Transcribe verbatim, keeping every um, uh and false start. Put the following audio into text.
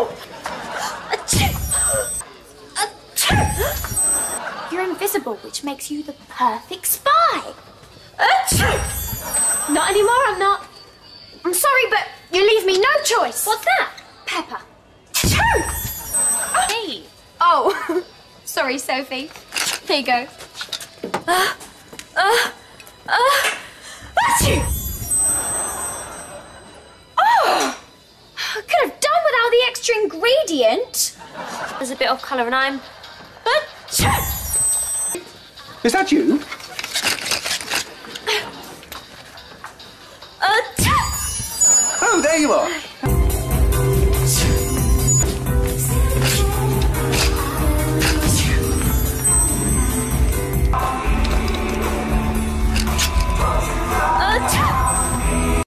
Oh! You're invisible, which makes you the perfect spy. Not anymore, I'm not. I'm sorry, but you leave me no choice. What's that? Pepper. Hey. Oh, sorry, Sophie. Here you go. Uh, uh, uh, achoo! Oh! I could have done without the extra ingredient. There's a bit of colour and I'm... Achoo! Is that you? Achoo! Oh, there you are.